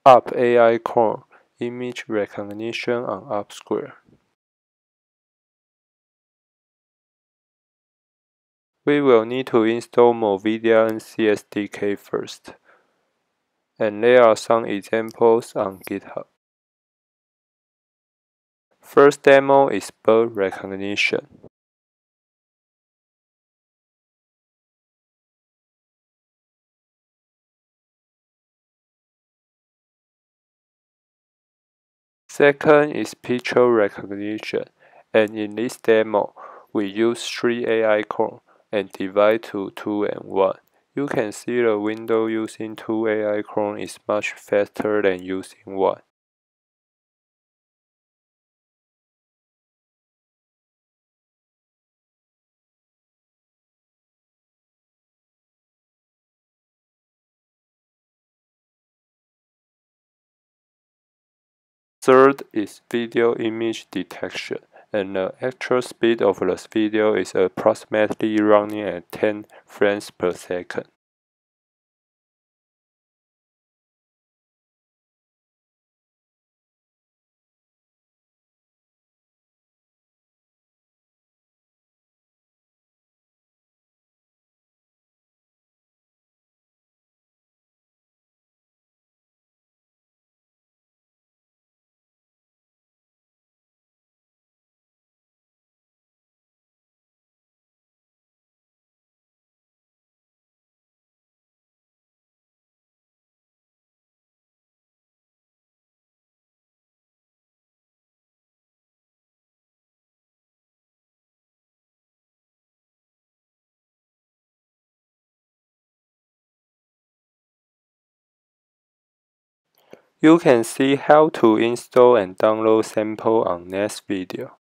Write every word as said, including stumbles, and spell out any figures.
Up A I Core Image Recognition on UpSquare. We will need to install Movidia N C S D K first, and there are some examples on GitHub. First demo is bird recognition. Second is picture recognition, and in this demo, we use three A I core and divide to two and one. You can see the window using two A I core is much faster than using one. Third is video image detection, and the actual speed of the video is approximately running at ten frames per second. You can see how to install and download sample on next video.